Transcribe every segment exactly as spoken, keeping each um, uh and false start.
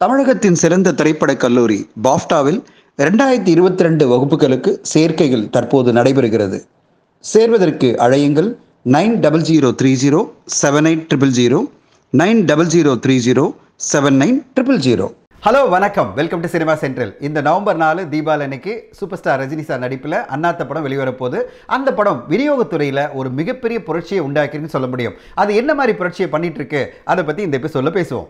தமிழகத்தின் சிறந்த திரைப்படக் கல்லூரி பாஃப்டாவில் இரண்டாயிரத்தி இருபத்தி ரெண்டு வகுப்புகளுக்கு சேர்க்கைகள் தற்போது நடைபெறுகிறது. சேர்வதற்கு அழையுங்கள் nine double zero three zero seven eight triple zero nine double zero three zero seven nine triple zero. Hello வணக்கம், வெல்கம் டு சினிமா சென்ட்ரல். இந்த நவம்பர் நாலு தீபாவளி அன்னைக்கு சூப்பர் ஸ்டார் ரஜினி சார் நடிப்பில் அண்ணாத்த படம் வெளிவரப்போது. அந்த படம் விநியோகத்துறையில் ஒரு மிகப்பெரிய புரட்சியை உண்டாக்கிருன்னு சொல்ல முடியும். அது என்ன மாதிரி புரட்சியை பண்ணிட்டு இருக்கு அதை பற்றி இந்த எபிசோடில் பேசுவோம்.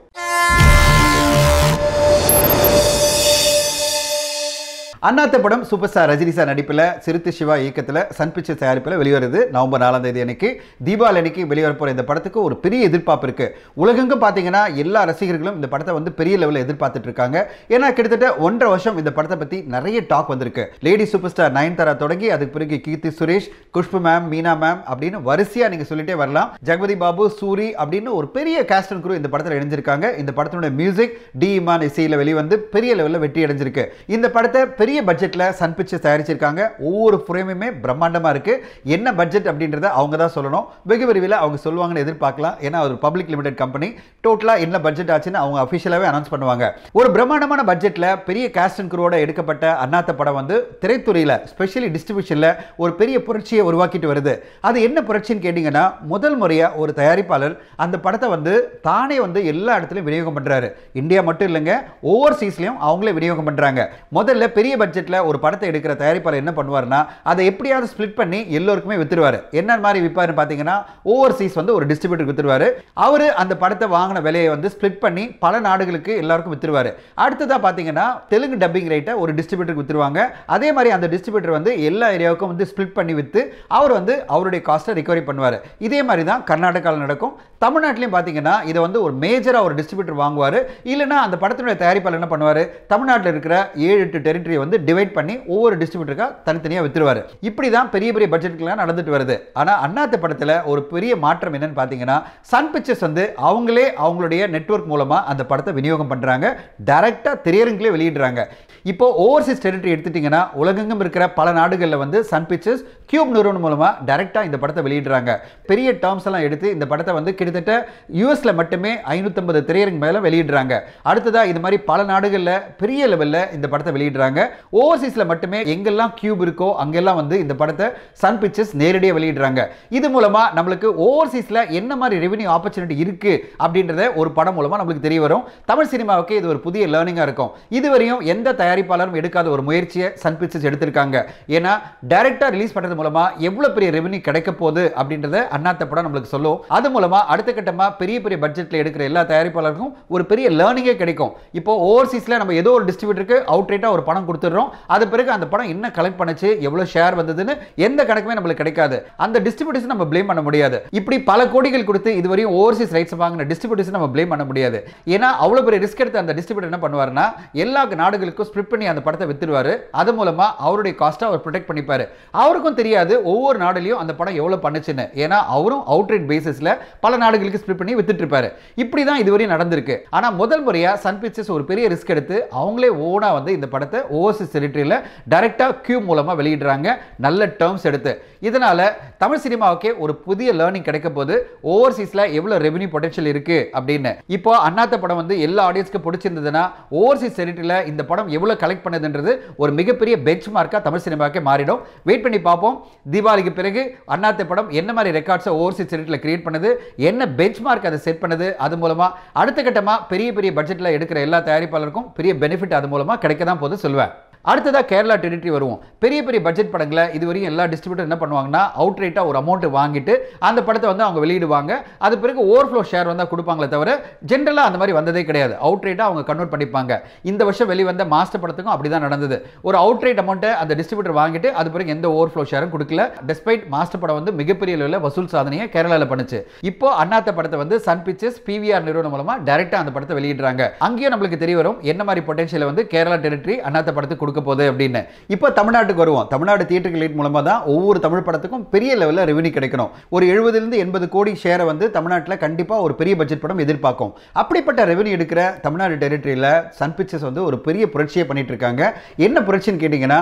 அண்ணாத்த படம் சூப்பர் ஸ்டார் ரஜினி சார் நடிப்பில் சிறுத்தை சிவா இயக்கத்தில் சன் பிக்சர்ஸ் தயாரிப்பில் வெளிவருது. நவம்பர் நாலாம் தேதி அன்னைக்கு தீபாவளி அன்னைக்கு வெளிவர போகிற இந்த படத்துக்கு ஒரு பெரிய எதிர்பார்ப்பு இருக்கு. உலகெங்கும் பார்த்தீங்கன்னா எல்லா ரசிகர்களும் இந்த படத்தை வந்து பெரிய லெவலில் எதிர்பார்த்துட்டு இருக்காங்க. ஏன்னா கிட்டத்தட்ட ஒன்றரை வருஷம் இந்த படத்தை பற்றி நிறைய டாக் வந்திருக்கு. லேடி சூப்பர் ஸ்டார் நயன்தாரா தொடங்கி அதுக்கு பிறகு கீர்த்தி சுரேஷ், குஷ்பு மேம், மீனா மேம் அப்படின்னு வரிசையாக நீங்கள் சொல்லிட்டே வரலாம். ஜெகபதி பாபு, சூரி அப்படின்னு ஒரு பெரிய கேஸ்ட் அண்ட் குரூ இந்த படத்தில் இணைஞ்சிருக்காங்க. இந்த படத்தினுடைய மியூசிக் டி இமான் இசையில் வெளிவந்து பெரிய லெவலில் வெற்றி அடைஞ்சிருக்கு. இந்த படத்தை பெரிய பட்ஜெட்ல சன் பிக்சர்ஸ் தயாரிச்சிருக்காங்க. ஒவ்வொரு ஃப்ரேமுமே பிரம்மாண்டமா இருக்கு. என்ன பட்ஜெட் அப்படின்றத அவங்க தான் சொல்லணும். வெகு விரைவில் அவங்க சொல்லுவாங்கன்னு எதிர்பார்க்கலாம். ஏன்னா ஒரு பப்ளிக் லிமிடெட் கம்பெனி. டோட்டலா என்ன பட்ஜெட் ஆச்சுன்னு அவங்க அபிஷியலாவே அனௌன்ஸ் பண்ணுவாங்க. ஒரு பிரம்மாண்டமான பட்ஜெட்ல பெரிய காஸ்ட் அண்ட் க்ரூவோட எடுக்கப்பட்ட அண்ணாத்த படம் வந்து திரைத்துறையில ஸ்பெஷலி டிஸ்ட்ரிபியூஷன்ல ஒரு பெரிய புரட்சியை உருவாக்கிட்டு வருது. அது என்ன புரட்சின்னு கேட்டீங்கன்னா, முதல் முறையா ஒரு தயாரிப்பாளர் அந்த படத்தை வந்து தானே வந்து எல்லா இடத்துலையும் விநியோகம் பண்றாரு. இந்தியா மட்டும் இல்லைங்க, ஓவர்சீஸ்லயும் அவங்களே விநியோகம் பண்றாங்க. முதல்ல பெரிய பட்ஜெட்ல ஒரு படத்தை எடுக்கிற தயாரிப்பாளர் என்ன பண்ணுவார்னா, அதை எப்படியாவது ஸ்பிளிட் பண்ணி எல்லோருக்குமே வித்துருவாரு. என்ன மாதிரி விற்பாருன்னு பார்த்தீங்கன்னா, ஓவர்சீஸ் வந்து ஒரு டிஸ்ட்ரிபியூட்டருக்கு வித்துருவாரு. அவரு அந்த படத்தை வாங்கின விலையை வந்து ஸ்பிளிட் பண்ணி பல நாடுகளுக்கு எல்லாருக்கும் வித்துருவாரு. அடுத்ததா பார்த்தீங்கன்னா, தெலுங்கு டப்பிங் ரைட்டை ஒரு டிஸ்ட்ரிபியூட்டருக்கு வித்துருவாங்க. அதே மாதிரி அந்த டிஸ்ட்ரிபியூட்டர் வந்து எல்லா ஏரியாவுக்கும் வந்து ஸ்பிளிட் பண்ணி வித்து அவர் வந்து அவருடைய காஸ்ட்டை ரிகவரி பண்ணுவார். இதே மாதிரி தான் கர்நாடகாவில் நடக்கும். தமிழ்நாட்டிலையும் பார்த்தீங்கன்னா இதை வந்து ஒரு மேஜராக ஒரு டிஸ்ட்ரிபியூட்டர் வாங்குவார். இல்லைன்னா அந்த படத்தினுடைய தயாரிப்பாளர் என்ன பண்ணுவார், தமிழ்நாட்டில் இருக்கிற ஏழு எட்டு டெரிட்டரியை வந்து டிவைட் பண்ணி ஒவ்வொரு டிஸ்ட்ரிபியூட்டருக்கா தனித்தனியாக வித்துருவார். இப்படி தான் பெரிய பெரிய பட்ஜெட்டுக்கெல்லாம் நடந்துட்டு வருது. ஆனால் அண்ணாத்த படத்தில் ஒரு பெரிய மாற்றம் என்னன்னு பார்த்தீங்கன்னா, சன் பிக்சர்ஸ் வந்து அவங்களே அவங்களுடைய நெட்வொர்க் மூலமாக அந்த படத்தை விநியோகம் பண்ணுறாங்க. டைரக்டாக திரையரங்கிலே வெளியிடுறாங்க. இப்போ ஓவர்சீஸ் டெரிட்டரி எடுத்துட்டீங்கன்னா, உலகெங்கும் இருக்கிற பல நாடுகளில் வந்து சன் பிக்சர்ஸ் கியூப் நிறுவனம் மூலமாக டைரக்டாக இந்த படத்தை வெளியிடுறாங்க. பெரிய டேர்ம்ஸ் எல்லாம் எடுத்து இந்த படத்தை வந்து கிட்டத்தட்ட யூஎஸ்ல மட்டுமே ஐநூற்றி ஐம்பது திரையரங்கு மேலே வெளியிடுறாங்க. அடுத்ததா இது மாதிரி பல நாடுகளில் பெரிய லெவலில் இந்த படத்தை வெளியிடுறாங்க. ஓவர்சீஸ்ல மட்டுமே எங்கெல்லாம் கியூப் இருக்கோ அங்கெல்லாம் வந்து இந்த படத்தை சன் பிக்சர்ஸ் நேரடியாக வெளியிடுறாங்க. இது மூலமா நம்மளுக்கு ஓவர்சீஸ்ல என்ன மாதிரி ரெவென்யூ ஆப்பர்ச்சுனிட்டி இருக்கு அப்படின்றத ஒரு படம் மூலமா நம்மளுக்கு தெரிய வரும். தமிழ் சினிமாவுக்கு இது ஒரு புதிய லேர்னிங்கா இருக்கும். இதுவரையும் எந்த தயாரிப்பாளரும் எடுக்காத ஒரு முயற்சியை சன் பிக்சர்ஸ் எடுத்திருக்காங்க. ஏன்னா டைரக்டா ரிலீஸ் பண்றது மூலமா எவ்வளவு பெரிய ரெவென்யூ கிடைக்க போகுது அப்படின்றத அண்ணாத்த படம் நம்மளுக்கு சொல்லும். அது மூலமா அடுத்த கட்டமா பெரிய பெரிய பட்ஜெட்ல எடுக்கிற எல்லா தயாரிப்பாளருக்கும் ஒரு பெரிய லேர்னிங்கே கிடைக்கும். இப்போ ஓவர்சீஸ்ல நம்ம ஏதோ ஒரு டிஸ்ட்ரிபியூட்டருக்கு அவுட் ரேட்டா ஒரு படம் கொடுத்துறோம். அது பிறகு அந்த படம் என்ன கலெக்ட் பண்ணுச்சு, எவ்வளவு ஷேர் வந்ததுன்னு எந்த கணக்குமே நம்மளுக்கு கிடைக்காது. அந்த டிஸ்ட்ரிபியூட்டர்ஸ் நம்ம ப்ளேம் பண்ண முடியாது. இப்படி பல கோடிகள் கொடுத்து இதுவரையும் ஓவர்சீஸ் ரைட்ஸ் வாங்கின டிஸ்ட்ரிபியூட்டர்ஸ் நம்ம ப்ளேம் பண்ண முடியாது. ஏன்னா அவ்வளவு பெரிய ரிஸ்க் எடுத்து அந்த டிஸ்ட்ரிபியூட்டர் என்ன பண்ணுவாருன்னா, எல்லா நாடுகளுக்கும் ஸ்பிளிட் பண்ணி அந்த படத்தை வித்துருவாரு. அது மூலமா அவருடைய காஸ்ட்டை அவர் ப்ரொடெக்ட் பண்ணிப்பாரு. அவருக்கும் தெரியாது ஒவ்வொரு நாடுலையும் அந்த படம் எவ்வளவு பண்ணுச்சுன்னு. ஏன்னா அவரும் அவுட் ரேட் பேசிஸ்ல பல நாடுகளுக்கு ஸ்பிளிட் பண்ணி வித்துட்டு இருப்பாரு. இப்படி தான் இதுவரையும் நடந்திருக்கு. ஆனா முதல் முறையா சன் பிக்சர்ஸ் ஒரு பெரிய ரிஸ்க் எடுத்து அவங்களே ஓனா வந்து இந்த படத்தை ஓவர்சீஸ் டெரிட்டரியில டைரக்டா கியூப் மூலமா வெளியிடுறாங்க. நல்ல டேர்ம்ஸ் எடுத்து. இதனால தமிழ் சினிமாவுக்கே ஒரு புதிய லேர்னிங் கிடைக்க போது, ஓவர்சீஸ்ல எவ்வளவு ரெவென்யூ பொட்டன்ஷியல் இருக்கு அப்படின்னு. இப்போ அண்ணாத்த படம் வந்து எல்லா ஆடியன்ஸ்க்கு பிடிச்சிருந்ததுன்னா ஓவர்சீஸ் டெரிட்டரியில இந்த படம் எவ்வளவு கலெக்ட் பண்ணதுன்றது ஒரு மிகப்பெரிய பெஞ்ச் மார்க்கா தமிழ் சினிமாவுக்கே மாறிடும். வெயிட் பண்ணி பார்ப்போம். தீபாவளிக்கு பிறகு அண்ணாத்த படம் என்ன மாதிரி ரெக்கார்ட்ஸை ஓவர்சீஸ் டெரிட்டரியில கிரியேட் பண்ணுது, என்ன பெஞ்ச் மார்க் அதை செட் பண்ணுது, அது மூலமா அடுத்த கட்டமா பெரிய பெரிய பட்ஜெட்ல எடுக்கிற எல்லா தயாரிப்பாளருக்கும் பெரிய பெனிஃபிட் அது மூலமா கிடைக்க தான் போது சொல்லுவேன். அடுத்ததா கேரளா டெரிட்டரி வருவோம். பெரிய பெரிய பட்ஜெட் படங்களை இதுவரையும் எல்லா டிஸ்ட்ரிபியூட்டர் என்ன பண்ணுவாங்கன்னா, அவுட் ரேட்டா ஒரு அமௌண்ட் வாங்கிட்டு அந்த படத்தை வந்து அவங்க வெளியிடுவாங்க. அது பிறகு ஓவர்ஃப்ளோ ஷேர் வந்தா கொடுப்பாங்களே தவிர ஜென்ரலா அந்த மாதிரி வந்ததே கிடையாது. அவுட் ரேட்டா அவங்க கன்வெர்ட் பண்ணிப்பாங்க. இந்த வருஷம் வெளிவந்த மாஸ்டர் படத்துக்கும் அப்படிதான் நடந்தது. ஒரு அவுட் ரேட் அமௌண்ட்டை அந்த டிஸ்ட்ரிபியூட்டர் வாங்கிட்டு அது பிறகு எந்த ஓவர்ஃப்ளோ ஷேரும் கொடுக்கல. டெஸ்பைட் மாஸ்டர் படம் வந்து மிகப்பெரிய லெவலில் வசூல் சாதனையை கேரளால பண்ணுச்சு. இப்போ அண்ணாத்த படத்தை வந்து சன் பிக்சர்ஸ் பிவிஆர் நிறுவனம் மூலமா டைரக்டா அந்த படத்தை வெளியிடுறாங்க. அங்கேயும் நம்மளுக்கு தெரிய வரும் என்ன மாதிரி பொட்டன்ஷியல் வந்து கேரளா டெரிட்டரி அண்ணாத்த படத்துக்கு கொடுக்க போகுது அப்படின்னு. இப்போ தமிழ்நாட்டுக்கு வருவோம். தமிழ்நாடு தியேட்டர் லைட் மூலமா தான் ஒவ்வொரு தமிழ் படத்துக்கும் பெரிய லெவலில் ரெவென்யூ கிடைக்கணும். ஒரு எழுபதுல இருந்து எண்பது கோடி ஷேரை வந்து தமிழ்நாட்டில் கண்டிப்பா ஒரு பெரிய பட்ஜெட் படம் எதிர்பார்க்கும். அப்படிப்பட்ட ரெவென்யூ எடுக்கிற தமிழ்நாடு டெரிட்டரியில சன் பிக்சர்ஸ் வந்து ஒரு பெரிய புரட்சியை பண்ணிட்டு இருக்காங்க. என்ன புரட்சின்னு கேட்டீங்கன்னா,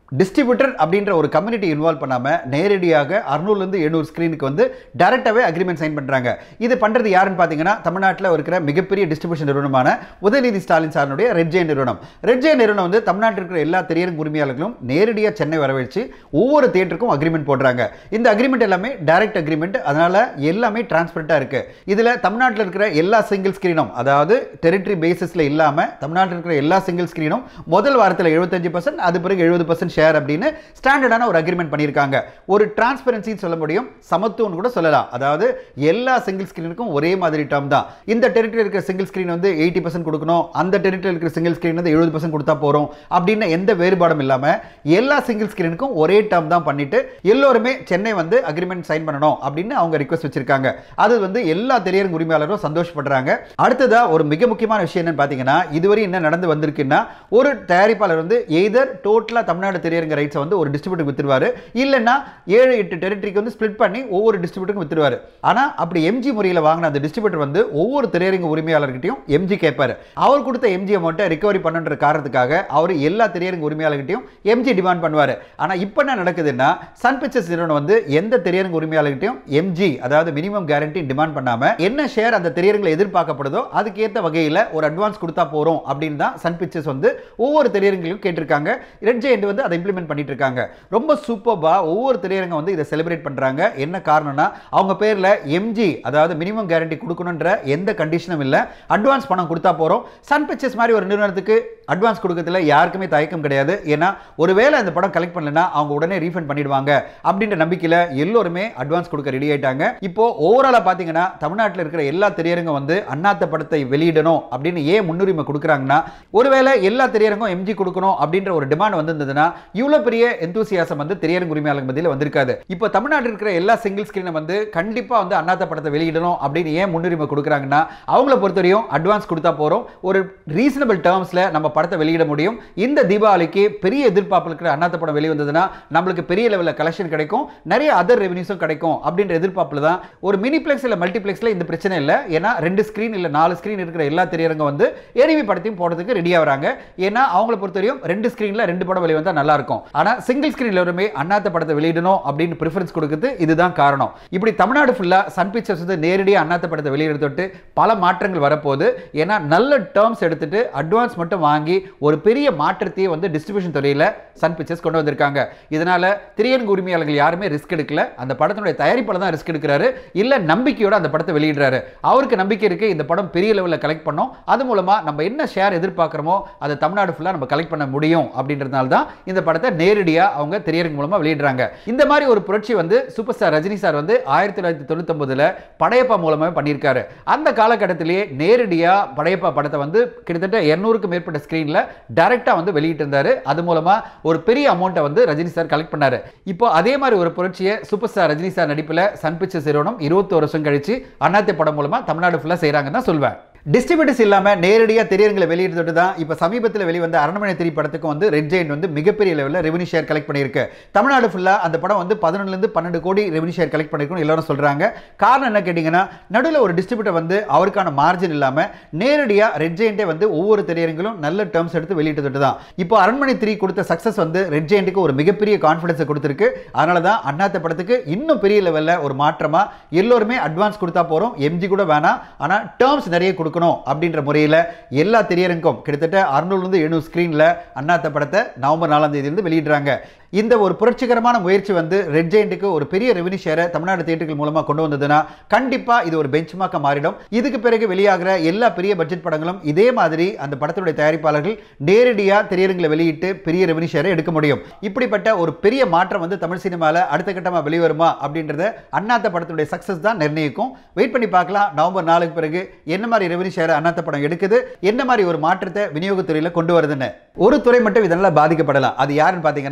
டிஸ்ட்ரிபியூட்டர் அப்படின்ற ஒரு கம்யூனிட்டி இன்வால்வ் பண்ணாம நேரடியாக அறுநூறுல இருந்து எழுநூறு ஸ்கிரீனுக்கு வந்து டைரக்டாவே அக்ரிமெண்ட் சைன் பண்றாங்க. இது பண்றது யாருன்னு பாத்தீங்கன்னா தமிழ்நாட்டில் இருக்கிற மிகப்பெரிய டிஸ்ட்ரிபியூஷன் நிறுவனமான உதயநிதி ஸ்டாலின் சாருடைய ரெட் ஜெயண்ட் நிறுவனம். ரெட் ஜெயண்ட் நிறுவனம் வந்து தமிழ்நாட்டில் இருக்கிற எல்லா திரையரங்கு உரிமையாளர்களும் நேரடியாக சென்னை வரவழைச்சு ஒவ்வொரு தியேட்டருக்கும் அக்ரிமெண்ட் போடுறாங்க. இந்த அக்ரிமெண்ட் எல்லாமே டைரக்ட் அக்ரிமெண்ட், அதனால எல்லாமே டிரான்ஸ்பரண்டா இருக்கு. இதுல தமிழ்நாட்டில் இருக்கிற எல்லா சிங்கிள் ஸ்கிரீனும், அதாவது டெரிட்டரி பேசிஸ்ல இல்லாம தமிழ்நாட்டில் இருக்கிற எல்லா சிங்கிள் ஸ்கிரீனும் முதல் வாரத்தில் எழுபத்தஞ்சு பர்சன்ட், அது பிறகு எழுபது பர்சன்ட் ஷேர் அப்படின்னு ஸ்டாண்டர்டான ஒரு அக்ரிமெண்ட் பண்ணியிருக்காங்க. ஒரு டிரான்ஸ்பரன்சி சொல்ல முடியும், சமத்துவம் கூட சொல்லலாம். அதாவது எல்லா சிங்கிள் ஸ்கிரீனுக்கும் ஒரே மாதிரி டேர்ம் தான். இந்த டெரிட்டரி இருக்கிற சிங்கிள் ஸ்கிரீன் வந்து எண்பது பர்சன்ட் கொடுக்கணும், அந்த டெரிட்டரி இருக்கிற சிங்கிள் ஸ்கிரீன் வந்து எழுபது பர்சன்ட் கொடுத்தா போறோம் அப்படின்னு எந்த வேறுபாடும் இல்லாம எல்லா சிங்கிள் ஸ்கிரீனுக்கும் ஒரே டேர்ம் தான் பண்ணிட்டு எல்லோருமே சென்னை வந்து அக்ரிமெண்ட் சைன் பண்ணணும் அப்படின்னு அவங்க ரிக்வெஸ்ட் வச்சிருக்காங்க. அது வந்து எல்லா திரையரங்கு உரிமையாளரும் சந்தோஷப்படுறாங்க. அடுத்ததா ஒரு மிக முக்கியமான விஷயம் என்னன்னு பாத்தீங்கன்னா, இதுவரை என்ன நடந்து வந்திருக்குன்னா, ஒரு தயாரிப்பாளர் வந்து எய்தர் டோட்டலா தமிழ்நாடு திரையரங்க ரைட்ஸ் வந்து ஒரு டிஸ்ட்ரிபியூட்டருக்கு வித்துருவாரு, இல்லைன்னா ஏழு எட்டு டெரிட்டரிக்கு வந்து ஸ்பிளிட் பண்ணி ஒவ்வொரு டிஸ்ட்ரிபியூட்டருக்கும் வித்துருவாரு. ஆனா அப்படி எம்ஜி முறையில் வாங்கின அந்த டிஸ்ட்ரிபியூட்டர் வந்து ஒவ்வொரு திரையரங்கு உரிமையாளர்கிட்டையும் எம்ஜி கேட்பாரு. அவர் கொடுத்த எம்ஜி அமௌண்ட்டை ரிகவரி பண்ணுன்ற காரணத்துக்காக அவர் எல்லா திரையரங்கு உரிமையாளர்கிட்டையும் எம்ஜி டிமாண்ட் பண்ணுவாரு. ஆனா இப்போ என்ன நடக்குதுன்னா, சன் பிக்சர்ஸ் நிறுவனம் வந்து எந்த திரையரங்கு உரிமையாளர்கிட்டையும் எம்ஜி, அதாவது மினிமம் கேரண்டி டிமாண்ட் பண்ணாம என்ன ஷேர் அந்த திரையரங்கில் எதிர்பார்க்கப்படுதோ அதுக்கேற்ற வகையில் ஒரு அட்வான்ஸ் கொடுத்தா போறோம் அப்படின்னு தான் சன் பிக்சர்ஸ் வந்து ஒவ்வொரு திரையரங்கிலும் கேட்டிருக்காங்க. ரெட் ஜெயண்ட் வந்து அதை இம்ப்ளிமெண்ட் பண்ணிட்டு இருக்காங்க. ரொம்ப சூப்பர்பா ஒவ்வொரு திரையரங்க வந்து இதை செலிப்ரேட் பண்றாங்க. என்ன காரணம்னா, அவங்க பேர்ல எம்ஜி, அதாவது மினிமம் கேரண்டி கொடுக்கணும்ன்ற எந்த கண்டிஷனும் இல்ல, அட்வான்ஸ் பணம் கொடுத்தா போறோம். சன் பிக்சர்ஸ் மாதிரி ஒரு நிறுவனத்துக்கு அட்வான்ஸ் கொடுக்கிறதுல யாருக்குமே தயக்கம் கிடையாது. ஏன்னா ஒருவேளை அந்த படம் கலெக்ட் பண்ணலனா அவங்க உடனே ரீஃபண்ட் பண்ணிடுவாங்க அப்படின்ற நம்பிக்கையில எல்லோருமே அட்வான்ஸ் கொடுக்க ரெடி ஆயிட்டாங்க. இப்போ ஓவராலா பாத்தீங்கன்னா தமிழ்நாட்டில் இருக்கிற எல்லா திரையரங்கும் வந்து அண்ணாத்த படத்தை வெளியிடணும் அப்படின்னு ஏன் முன்னுரிமை கொடுக்குறாங்கன்னா, ஒருவேளை எல்லா திரையரங்கும் எம்ஜி கொடுக்கணும் அப்படின்ற ஒரு டிமாண்ட் வந்திருந்ததுன்னா இவ்வளவு பெரிய எந்தூசியாசம் வந்து திரையரங்கு உரிமையாளர்கள் மத்தியில் வந்திருக்காது. இப்போ தமிழ்நாட்டில் இருக்கிற எல்லா சிங்கிள் ஸ்கிரீனை வந்து கண்டிப்பா வந்து அண்ணாத்த படத்தை வெளியிடணும் அப்படின்னு ஏன் முன்னுரிமை கொடுக்குறாங்கன்னா, அவங்கள பொறுத்தவரையும் அட்வான்ஸ் கொடுத்தா போறோம், ஒரு ரீசனபிள் டேர்ம்ஸ்ல நம்ம படத்தை வெளியிட முடியும். இந்த தீபாவளிக்கு பெரிய எதிர்பார்ப்பு இருக்கிற அண்ணாத்த படம் வெளிவந்ததுன்னா நம்மளுக்கு பெரிய லெவலில் கலெக்ஷன் கிடைக்கும், நிறைய அதர் ரெவென்யூஸும் கிடைக்கும் அப்படின்ற எதிர்பார்ப்புல தான். ஒரு மினிப்ளெக்ஸ் இல்ல மல்டிப்ளெக்ஸ்ல இந்த பிரச்சனை இல்லை. ஏன்னா ரெண்டு ஸ்கிரீன் இல்ல நாலு ஸ்கிரீன் இருக்கிற எல்லா திரையரங்கும் வந்து எனிமி படத்தையும் போடுறதுக்கு ரெடி ஆகுறாங்க. ஏன்னா அவங்கள பொறுத்தவரையும் ரெண்டு ஸ்கிரீன்ல ரெண்டு படம் வெளிவந்தா நல்லா இருக்கும். ஆனா சிங்கிள் ஸ்கிரீன்ல வருமே அண்ணாத்த படத்தை வெளியிடணும் அப்படின்னு பிரெஃபரன்ஸ் கொடுக்குது. இதுதான் காரணம். இப்படி தமிழ்நாடு ஃபுல்லா சன் பிக்சர்ஸ் வந்து நேரடியாக அண்ணாத்த படத்தை வெளியிட தொட்டு பல மாற்றங்கள் வரப்போகுது. ஏன்னா நல்ல டேர்ம்ஸ் எடுத்துட்டு அட்வான்ஸ் மட்டும் வாங்கி ஒரு பெரிய மாற்றத்தையே வந்து டிஸ்ட்ரிபியூஷன் துறையில் சன் பிக்சர்ஸ் கொண்டு வந்திருக்காங்க. இதனால திரையரங்கு உரிமையாளர்கள் யாருமே ரிஸ்க் எடுக்கல. அந்த படத்தினுடைய தயாரிப்பாளர் தான் ரிஸ்க் எடுக்கிறாரு, இல்ல நம்பிக்கையோட அந்த படத்தை வெளியிடுறாரு. அவருக்கு நம்பிக்கை இருக்கு இந்த படம் பெரிய லெவலில் கலெக்ட் பண்ணோம், அது மூலமா நம்ம என்ன ஷேர் எதிர்பார்க்கிறோமோ அதை தமிழ்நாடு ஃபுல்லா நம்ம கலெக்ட் பண்ண முடியும் அப்படின்றதுனால தான் இந்த படத்தை நேரடியா அவங்க திரையரங்கு மூலமா வெளியிடுறாங்க. இந்த மாதிரி ஒரு புரட்சி வந்து சூப்பர் ஸ்டார் ரஜினி சார் வந்து ஆயிரத்தி தொள்ளாயிரத்தி தொண்ணூத்தி ஒன்பதுல படையப்பா மூலமா பண்ணியிருக்காரு. அந்த காலகட்டத்திலேயே நேரடியா படையப்பா படத்தை வந்து கிட்டத்தட்ட இருநூறுக்கும் மேற்பட்ட ஸ்கிரீன்ல டைரக்டா வந்து வெளியிட்டு இருந்தாரு. அது மூலமா ஒரு பெரிய அமௌண்ட்டை வந்து ரஜினி சார் கலெக்ட் பண்ணாரு. இப்போ அதே மாதிரி ஒரு புரட்சியை சூப்பர் ஸ்டார் ரஜினி சார் நடிப்பில் சன் பிக்சர்ஸ் நிறுவனம் இருபத்தோரு வருஷம் கழிச்சு அண்ணாத்தை படம் மூலமா தமிழ்நாடு ஃபுல்லா செய்யறாங்கன்னு தான் சொல்வேன். டிஸ்ட்ரிபியூட்டர்ஸ் இல்லாம நேரடியாக திரையரங்களை வெளியிட்டு தான் இப்போ சமீபத்தில் வெளிவந்த அரண்மனை த்ரீ படத்துக்கும் வந்து ரெட் ஜெயண்ட் வந்து மிகப்பெரிய லெவலில் ரெவன்யூ ஷேர் கலெக்ட் பண்ணியிருக்கு. தமிழ்நாடு ஃபுல்லாக அந்த படம் வந்து பதினொன்றுலேருந்து பன்னெண்டு கோடி ரெவன்யூ ஷேர் கலெக்ட் பண்ணிருக்கணும் எல்லாரும் சொல்றாங்க. காரணம் என்ன கேட்டிங்கன்னா, நடுவில் ஒரு டிஸ்ட்ரிபியூட்டர் வந்து அவருக்கான மார்ஜின் இல்லாமல் நேரடியாக ரெட் ஜெயண்டே வந்து ஒவ்வொரு திரையரங்களும் நல்ல டேர்ம்ஸ் எடுத்து வெளியிட்டு தான். இப்போ அரண்மனை த்ரீ கொடுத்த சக்ஸஸ் வந்து ரெட் ஜெயண்ட்டுக்கு ஒரு மிகப்பெரிய கான்ஃபிடன்ஸை கொடுத்துருக்கு. அதனால தான் அண்ணாத்த படத்துக்கு இன்னும் பெரிய லெவலில் ஒரு மாற்றமா எல்லோருமே அட்வான்ஸ் கொடுத்தா போறோம், எம்ஜி கூட வேணாம், ஆனால் டேர்ம்ஸ் நிறைய கொடுக்கணும் அப்படின்ற முறையில் எல்லா திரையரங்கும் கிட்டத்தட்ட அறுநூறுல இருந்து எழுநூறு ஸ்கிரீன்ல அண்ணாத்த படத்தை நவம்பர் நாலாம் தேதி இருந்து வெளியிடுறாங்க. இந்த ஒரு புரட்சிகரமான முயற்சி வந்து ரெட் ஜெயண்ட்டுக்கு ஒரு பெரிய ரெவன்யூ ஷேரை தமிழ்நாடு தியேட்டர்கள் மூலமா கொண்டு வந்ததுன்னா கண்டிப்பா இது ஒரு பெஞ்ச்மார்க்கா மாறிடும். இதுக்கு பிறகு வெளியாகிற எல்லா பெரிய பட்ஜெட் படங்களும் இதே மாதிரி அந்த படத்துடைய தயாரிப்பாளர்கள் நேரடியா திரையரங்கில் வெளியிட்டு பெரிய ரெவன்யூ ஷேரை எடுக்க முடியும். இப்படிப்பட்ட ஒரு பெரிய மாற்றம் வந்து தமிழ் சினிமால அடுத்த கட்டமா வெளிவருமா அப்படின்றத அண்ணாத்த படத்துடைய சக்சஸ் தான் நிர்ணயிக்கும். வெயிட் பண்ணி பார்க்கலாம் நவம்பர் நாலுக்கு பிறகு என்ன மாதிரி ரெவன்யூ ஷேரை அண்ணாத்த படம் எடுக்குது, என்ன மாதிரி ஒரு மாற்றத்தை விநியோகத்துறையில கொண்டு வருதுன்னு. ஒரு துறை மட்டும் இதனால பாதிக்கப்படலாம். அது யாருன்னு பாத்தீங்கன்னா அது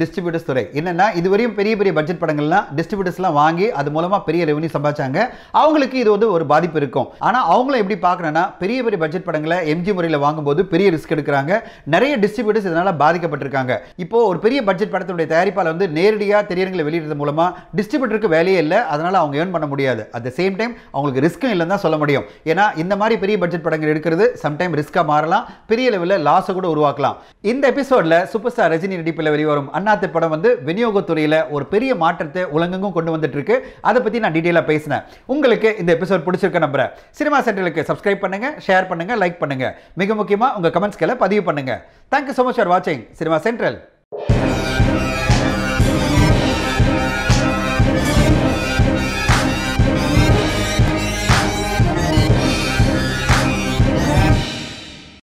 டிஸ்ட்ரிபியூட்டர்ஸ் துறை. என்னன்னா இதுவரையும் பெரிய பெரிய பட்ஜெட் படங்கள்லாம் டிஸ்ட்ரிபியூட்டர்ஸ்லாம் வாங்கி அது மூலமா பெரிய ரெவன்யூ சம்பாதிச்சாங்க. அவங்களுக்கு இது வந்து ஒரு பாதிப்பு இருக்கும். ஆனா அவங்களும் எப்படி பார்க்கறேன்னா பெரிய பெரிய பட்ஜெட் படங்களை எம்ஜி முறையில் வாங்கும்போது பெரிய ரிஸ்க் எடுக்கிறாங்க. நிறைய டிஸ்ட்ரிபியூட்டர்ஸ் இதனால பாதிக்கப்பட்டிருக்காங்க. இப்போ ஒரு பெரிய பட்ஜெட் படத்துடைய தயாரிப்பாளர் வந்து நேரடியாக திரையரங்களை வெளியிடுறது மூலமா டிஸ்ட்ரிபியூட்டருக்கு வேலையே இல்லை, அதனால அவங்க ஏர்ன் பண்ண முடியாது. அட் த சேம் டைம் அவங்களுக்கு ரிஸ்க்கும் இல்லைன்னு தான் சொல்ல முடியும். ஏன்னா இந்த மாதிரி பெரிய பட்ஜெட் படங்கள் எடுக்கிறது சம்டைம் ரிஸ்கா மாறலாம், பெரிய லெவலில் லாஸை கூட உருவாக்கலாம். இந்த எபிசோட்ல சூப்பர் ஸ்டார் ரஜினி நடிப்பில் வெளிவரும் அண்ணாத்தை படம் வந்து விநியோகத்துறையில ஒரு பெரிய மாற்றத்தை உலகெங்கும் கொண்டு வந்துட்டு இருக்கு. அதை பத்தி நான் டீடைலா பேசினேன். உங்களுக்கு இந்த எபிசோட் பிடிச்சிருக்க நம்புறேன். சினிமா சென்ட்ரலுக்கு சப்ஸ்கிரைப் பண்ணுங்க, ஷேர் பண்ணுங்க, லைக் பண்ணுங்க. மிக முக்கியமா உங்க கமெண்ட்ஸ்களை பதிவு பண்ணுங்க. Thank you so much for watching Cinema central.